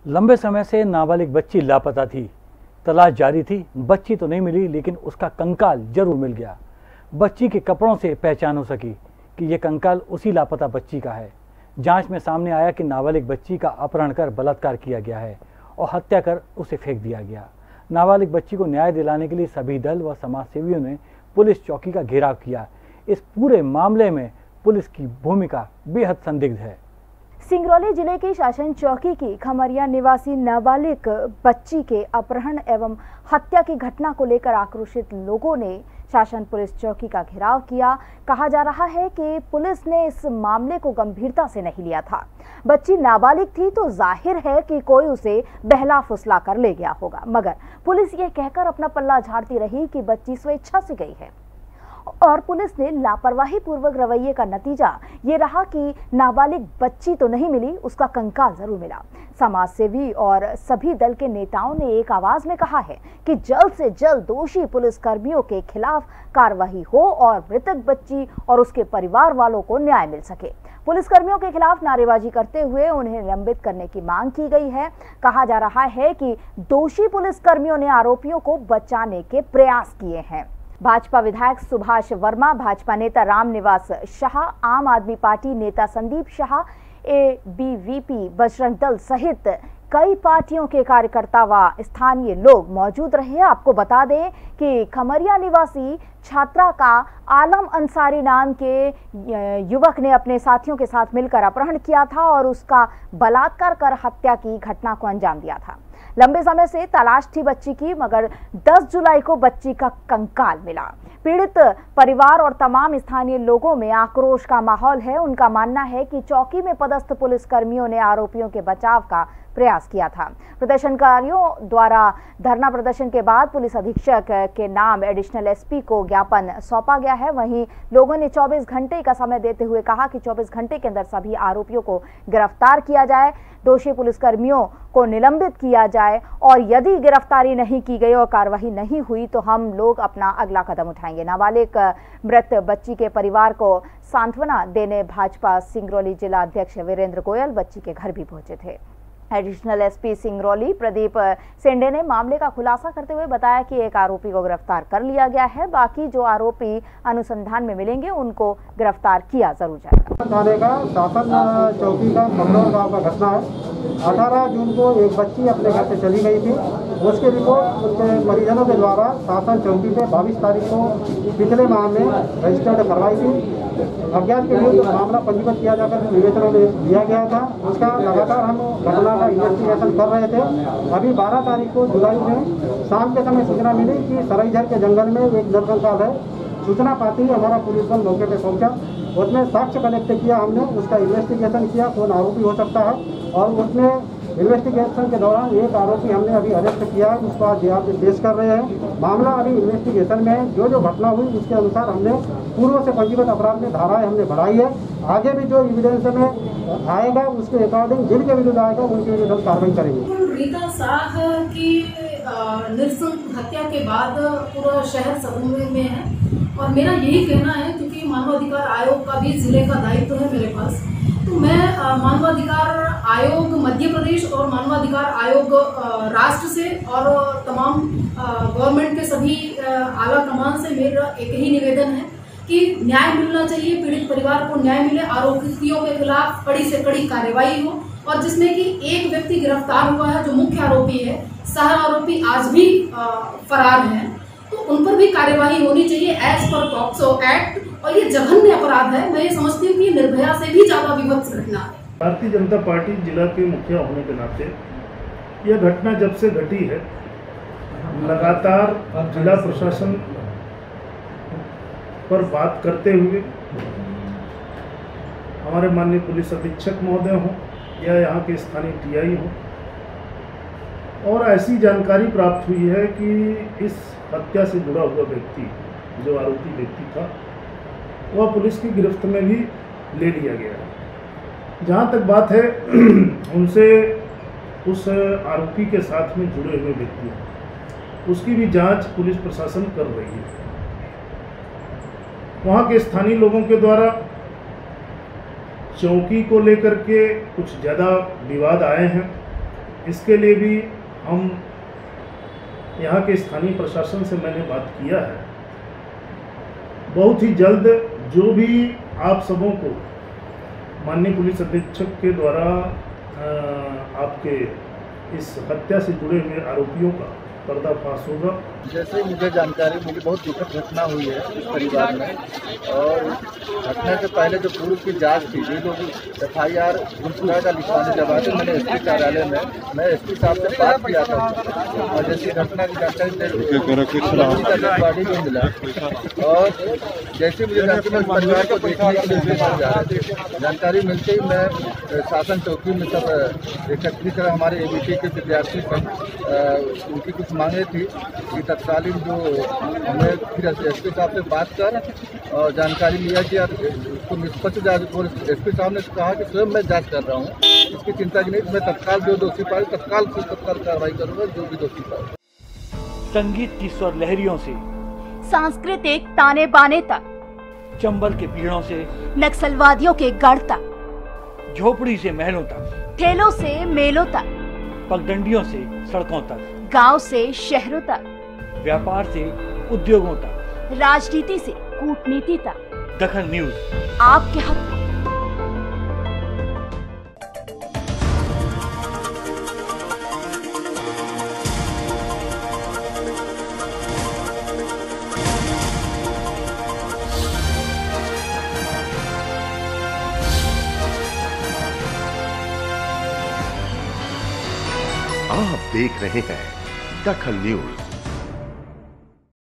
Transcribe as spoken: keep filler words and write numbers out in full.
लंबे समय से नाबालिग बच्ची लापता थी। तलाश जारी थी। बच्ची तो नहीं मिली, लेकिन उसका कंकाल जरूर मिल गया। बच्ची के कपड़ों से पहचान हो सकी कि यह कंकाल उसी लापता बच्ची का है। जांच में सामने आया कि नाबालिग बच्ची का अपहरण कर बलात्कार किया गया है और हत्या कर उसे फेंक दिया गया। नाबालिग बच्ची को न्याय दिलाने के लिए सभी दल व समाज सेवियों ने पुलिस चौकी का घेराव किया। इस पूरे मामले में पुलिस की भूमिका बेहद संदिग्ध है। सिंगरौली जिले की शासन चौकी की खमरिया निवासी नाबालिग बच्ची के अपहरण एवं हत्या की घटना को लेकर आक्रोशित लोगों ने शासन पुलिस चौकी का घेराव किया। कहा जा रहा है कि पुलिस ने इस मामले को गंभीरता से नहीं लिया था। बच्ची नाबालिग थी तो जाहिर है कि कोई उसे बहला फुसला कर ले गया होगा, मगर पुलिस ये कहकर अपना पल्ला झाड़ती रही कि बच्ची स्वेच्छा से गई है और पुलिस ने लापरवाही पूर्वक रवैये का नतीजा ये रहा कि नाबालिग बच्ची तो नहीं मिली, उसका कंकाल जरूर मिला। समाज सेवी और सभी दल के नेताओं ने एक आवाज में कहा है कि जल्द से जल्द दोषी पुलिस कर्मियों के खिलाफ कार्रवाई हो और मृतक बच्ची और उसके परिवार वालों को न्याय मिल सके। पुलिस कर्मियों के खिलाफ नारेबाजी करते हुए उन्हें निलंबित करने की मांग की गई है। कहा जा रहा है कि दोषी पुलिस कर्मियों ने आरोपियों को बचाने के प्रयास किए हैं। भाजपा विधायक सुभाष वर्मा, भाजपा नेता रामनिवास शाह, आम आदमी पार्टी नेता Sandeep Shah, A B V P Bajrang Dal सहित कई पार्टियों के कार्यकर्ता व स्थानीय लोग मौजूद रहे। आपको बता दें कि खमरिया निवासी छात्रा का आलम अंसारी नाम के युवक ने अपने साथियों के साथ मिलकर अपहरण किया था और उसका बलात्कार कर हत्या की घटना को अंजाम दिया था। लंबे समय से तलाश थी बच्ची की, मगर दस जुलाई को बच्ची का कंकाल मिला। पीड़ित परिवार और तमाम स्थानीय लोगों में आक्रोश का माहौल है। उनका मानना है कि चौकी में पदस्थ पुलिस कर्मियों ने आरोपियों के बचाव का प्रयास किया था। प्रदर्शनकारियों द्वारा धरना प्रदर्शन के बाद पुलिस अधीक्षक के नाम एडिशनल एसपी को ज्ञापन सौंपा गया है। वहीं लोगों ने चौबीस घंटे का समय देते हुए कहा कि चौबीस घंटे के अंदर सभी आरोपियों को गिरफ्तार किया जाए, दोषी पुलिसकर्मियों को निलंबित किया जाए और यदि गिरफ्तारी नहीं की गई और कार्रवाई नहीं हुई तो हम लोग अपना अगला कदम उठाएंगे। नाबालिग मृत बच्ची के परिवार को सांत्वना देने भाजपा सिंगरौली जिला अध्यक्ष वीरेंद्र गोयल बच्ची के घर भी पहुंचे थे। एडिशनल एसपी सिंगरौली प्रदीप सेंडे ने मामले का खुलासा करते हुए बताया कि एक आरोपी को गिरफ्तार कर लिया गया है। बाकी जो आरोपी अनुसंधान में मिलेंगे उनको गिरफ्तार किया जरूर जाएगा। थाने का शासन चौकी का कमरौर गांव का घटना है। अठारह जून को एक बच्ची अपने घर से चली गई थी। उसकी रिपोर्ट उनके परिजनों के द्वारा शासन चौकी पे बाईस तारीख को पिछले माह में रजिस्टर्ड करवाई थी। अज्ञात के विरुद्ध मामला पंजीबद्ध किया जाकर विवेचना में दिया गया था। उसका लगातार हम घटना का इन्वेस्टिगेशन कर रहे थे। अभी बारह तारीख को जुलाई में शाम के समय सूचना मिली कि सरईझर के जंगल में एक नरकंकाल है। सूचना पाते ही हमारा पुलिस बल मौके पर पहुंचा। उसमें साक्ष्य कलेक्ट किया हमने, उसका इन्वेस्टिगेशन किया कौन आरोपी हो सकता है और उसमें इन्वेस्टिगेशन के दौरान एक आरोपी हमने अभी अरेस्ट किया है, उसको आज यहाँ पे पेश कर रहे हैं। मामला अभी इन्वेस्टिगेशन में है। जो जो घटना हुई उसके अनुसार हमने पूर्व से पंजीबद्ध अपराध में धाराएं हमने बढ़ाई है। आगे भी जो एविडेंस में आएगा उसके अकॉर्डिंग जिनके विरुद्ध आएगा उनके विरुद्ध हम कार्रवाई करेंगे। रीता शाह की नृशंस हत्या के बाद पूरा शहर सदमे में है और मेरा यही कहना है, क्योंकि मानवाधिकार आयोग का भी जिले का दायित्व है मेरे पास, तो मैं मानवाधिकार आयोग मध्य प्रदेश और मानवाधिकार आयोग राष्ट्र से और तमाम गवर्नमेंट के सभी आला कमान से मेरा एक ही निवेदन है कि न्याय मिलना चाहिए, पीड़ित परिवार को न्याय मिले, आरोपियों के खिलाफ कड़ी से कड़ी कार्रवाई हो और जिसमें कि एक व्यक्ति गिरफ्तार हुआ है जो मुख्य आरोपी है, सह आरोपी आज भी फरार हैं, तो उन पर भी कार्यवाही होनी चाहिए एज पर पॉक्सो एक्ट। और ये जघन्य अपराध है। मैं ये समझती हूँ कि निर्भया से भी ज्यादा विभत्स घटना है। भारतीय जनता पार्टी जिला के मुखिया होने के नाते यह घटना जब से घटी है लगातार जिला प्रशासन पर बात करते हुए हमारे माननीय पुलिस अधीक्षक महोदय हों या यहाँ के स्थानीय टीआई हों, और ऐसी जानकारी प्राप्त हुई है कि इस हत्या से जुड़ा हुआ व्यक्ति जो आरोपी व्यक्ति था वह पुलिस की गिरफ्त में भी ले लिया गया है। जहाँ तक बात है उनसे उस आरोपी के साथ में जुड़े हुए व्यक्ति उसकी भी जांच पुलिस प्रशासन कर रही है। वहाँ के स्थानीय लोगों के द्वारा चौकी को लेकर के कुछ ज़्यादा विवाद आए हैं इसके लिए भी हम यहाँ के स्थानीय प्रशासन से मैंने बात किया है। बहुत ही जल्द जो भी आप सबों को माननीय पुलिस अधीक्षक के द्वारा आपके इस हत्या से जुड़े हुए आरोपियों का पर्दाफाश होगा। जैसे मुझे जानकारी मिली, बहुत दुखद घटना हुई है इस परिवार में, और घटना से पहले जो पूर्व की जांच थी, ये लोग एफ आई आर गुमशुदा का लिखवाने जब आते मैंने एस पी कार्यालय में मैं एस पी साहब से बात किया था, और जैसी घटना की जानकारी का बॉडी भी मिला, और जैसे मुझे जानकारी मैं परिवार को देखने के लिए जा रहा था, जानकारी मिलते ही मैं शासन चौकी में सब एकत्रित कर हमारे ए बी टी के विद्यार्थी सब उनकी कुछ मांगे थी कि तत्कालीन जो हमें फिर एस पी साहब से बात कर और जानकारी लिया कि उसको निष्पक्ष जांच, और एस पी साहब ने कहा कि स्वयं मैं जांच कर रहा हूँ, इसकी चिंता की नहीं, मैं तत्काल जो दोषी पाए तत्काल से तत्काल कार्रवाई करूँगा, जो भी दोषी पाए। संगीत की स्वर लहरियों से सांस्कृतिक ताने बाने तक, चंबल के पीड़ों से नक्सलवादियों के गढ़ तक, झोपड़ी से महलों तक, ठेलों से मेलों तक, पगडंडियों से सड़कों तक, गांव से शहरों तक, व्यापार से उद्योगों तक, राजनीति से कूटनीति तक, दखल न्यूज आपके हाथ में। आप देख रहे हैं दखल न्यूज।